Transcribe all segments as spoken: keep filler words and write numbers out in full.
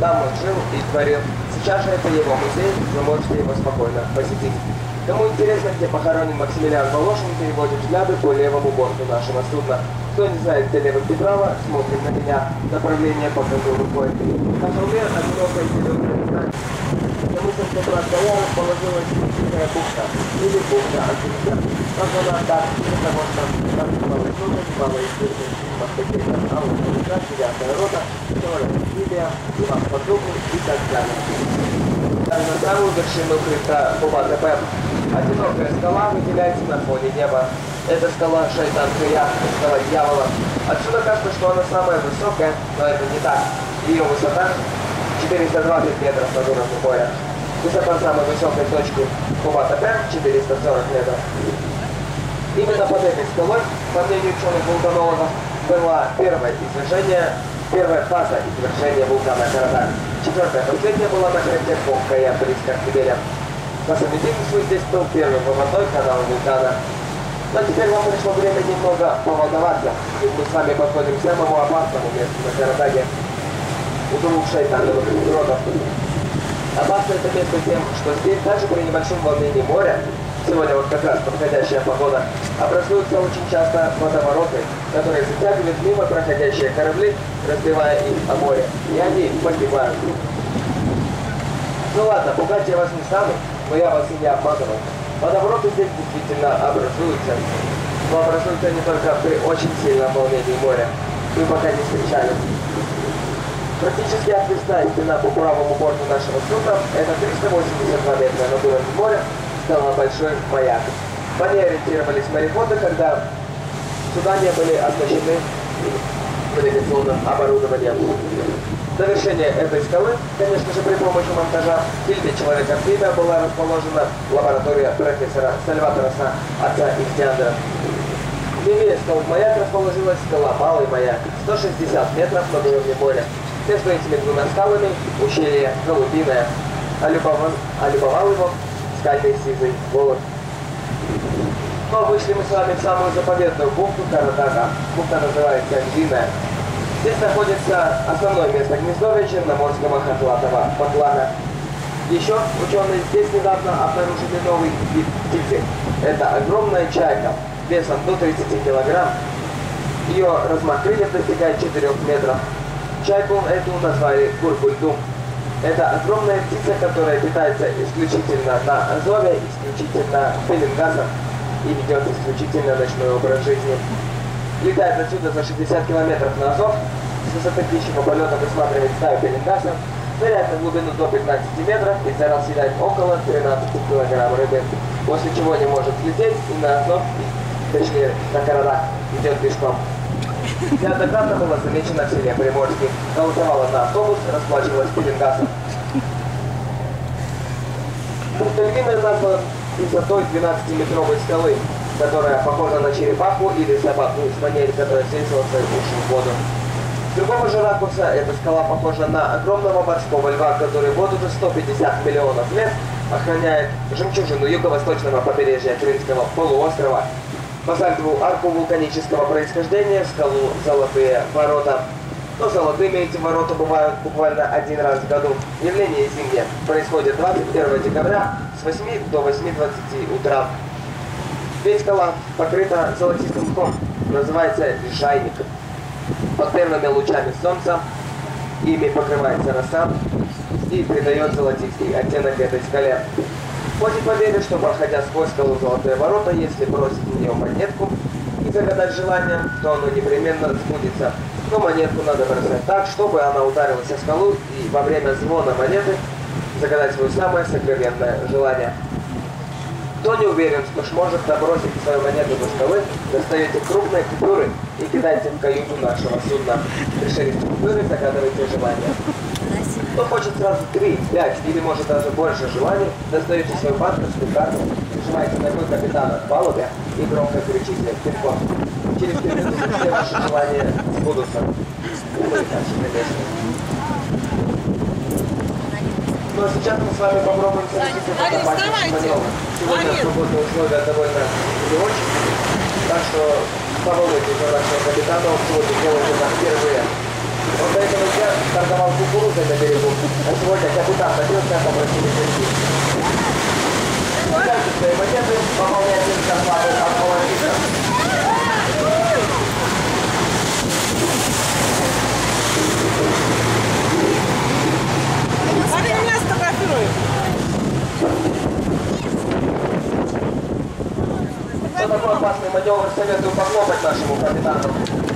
Там он жил и творил. Сейчас же это его музей, вы можете его спокойно посетить. Кому интересно, где похоронен Максимилиан Волошин, переводим взгляды по левому борту нашего судна. Кто не знает, где лево, где право, смотрит на меня. Направление покажу рукой. На холме одинокая зеленая. На мысль, которая стояла, расположилась Тихая бухта. Или бухта Антонина. Названа так, из-за того, что там мало зоны, мало известных фильмов, таких как Алла Кулика, Девятая рота, Торы, Библия, Иван Подругу и так далее. На самую вершину хребта Бубата-П одинокая скала выделяется на фоне неба. Это скала Шайтан-Кырья, скала дьявола. Отсюда кажется, что она самая высокая, но это не так. Ее высота четыреста двадцать метров над уровнем моря. Высота самой высокой точки Бубата-П четыреста сорок метров. Именно под этой скалой, по мнению ученых-вулканологов, была первое извержение, первая фаза извержения вулкана Карадаг. Четвертая, последняя была на хребте Коккая, близко к Тиберям. На самом деле, здесь был первый выводной канал вулкана. Но теперь вам пришло время немного поволноваться, и мы с вами подходим к самому опасному месту на Карадаге. У двух шайтановых гротов. Опасно это место тем, что здесь даже при небольшом волнении моря, сегодня вот как раз подходящая погода, образуются очень часто водовороты, которые затягивают мимо проходящие корабли, разбивая их о море, и они погибают. Ну ладно, пугать я вас не стану, но я вас и не обманывал. Водовороты здесь действительно образуются, но образуются не только при очень сильном волнении моря. Мы пока не встречались. Практически отвесная стена по правому борту нашего судна – это триста восемьдесят два метра над уровнем моря, стала большой маяк. По ней ориентировались мореходы, когда суда не были оснащены навигационным оборудованием. Завершение этой скалы, конечно же, при помощи монтажа в фильме «Человек-амфибия» была расположена лаборатория профессора Сальватороса, отца Ихтиандра. Левее скал маяк расположилась скала Малый маяк, сто шестьдесят метров над уровнем моря. Между этими двумя скалами ущелье Голубиное, а любовал, а любовал его скальный сизый волос. Но вышли мы с вами в самую заповедную бухту Карадага. Бухта называется Львиная. Здесь находится основное место гнездовья черноморского хатлатого потлана. Еще ученые здесь недавно обнаружили новый вид птицы. Это огромная чайка, весом до тридцати килограмм. Ее размах крыльев достигает четырёх метров. Чайку эту назвали Куркультум. Это огромная птица, которая питается исключительно на азове, исключительно пеленгасом и ведет исключительно ночной образ жизни. Летает отсюда за шестьдесят километров на Азов, с высоты птичьего полета высматривает стаю пеленгаса, ныряет на глубину до пятнадцати метров и за раз съедает около тринадцати килограмм рыбы, после чего не может лететь и на Азов, точнее на Карадаг, идет пешком. Неоднократно была замечена в селе Приморске, голосовала на автобус, расплачивалась пеленгасом. Бухта Львиная названа высотой двенадцатиметровой скалы, которая похожа на черепаху или собаку из фанери, которая свесила свои уши в воду. С другого же ракурса эта скала похожа на огромного морского льва, который вот уже сто пятьдесят миллионов лет охраняет жемчужину юго-восточного побережья Крымского полуострова, базальтовую арку вулканического происхождения, скалу Золотые ворота. Но золотыми эти ворота бывают буквально один раз в году. Явление зимнее происходит двадцать первого декабря с восьми до восьми двадцати утра. Весь скала покрыта золотистым мхом, называется лишайник. Под первыми лучами солнца ими покрывается роса и придает золотистый оттенок этой скале. Ходит поверье, что, проходя сквозь скалу Золотые ворота, если бросить в нее монетку и загадать желание, то оно непременно сбудется. Но монетку надо бросать так, чтобы она ударилась о скалу и во время звона монеты загадать свое самое сокровенное желание. Кто не уверен, что сможет добросить свою монету до скалы, достаете крупные купюры и кидайте в каюту нашего судна. Решили купюры, загадывайте желание. Кто хочет сразу три, пять или может даже больше желаний, достаете свою банковскую карту, нажимаете на такой капитана в палубе и громко кричите «Пин-код». Через три минуты все ваши желания сбудутся. Ну а сейчас мы с вами попробуем совершить это компанию Шпанёва. Сегодня свободные условия довольно не очень, так что поволнуйтесь за нашего капитана, он сегодня делает это впервые. Он до этого дня торговал кукурузой на берегу, а сегодня капитан добился, попросили зайти. Дальше свои макеты, пополняйте зарплату от половины. Они меня сфотографируют. За такой опасный маневр советую похлопать нашему капитану.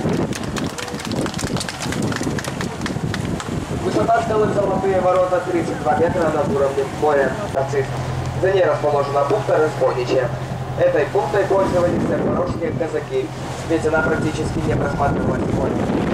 Высота скалы Золотые ворота тридцать два метра над уровнем моря Нарцисс. За ней расположена бухта Разбойничья. Этой бухтой пользовались запорожские казаки, ведь она практически не просматривалась в море.